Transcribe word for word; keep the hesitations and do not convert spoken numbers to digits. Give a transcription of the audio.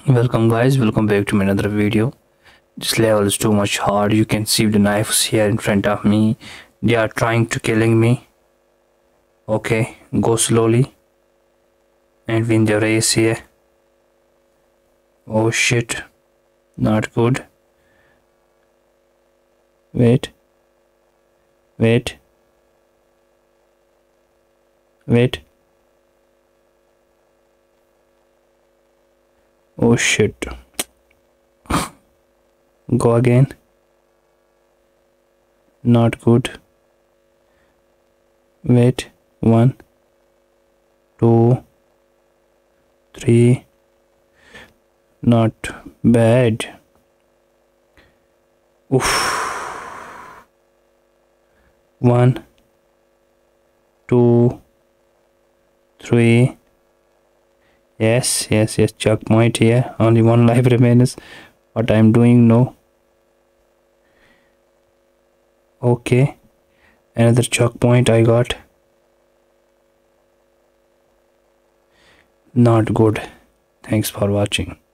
Welcome guys, welcome back to my another video. This level is too much hard. You can see the knives here in front of me. They are trying to killing me. Okay, go slowly and win the race here. Oh shit, not good. Wait, wait, wait. Oh shit. Go again. Not good. Wait. One, two, three. Not bad. Oof. One, two, three. Yes, yes, yes. Checkpoint here. Only one life remains. What I'm doing? No. Okay. Another checkpoint I got. Not good. Thanks for watching.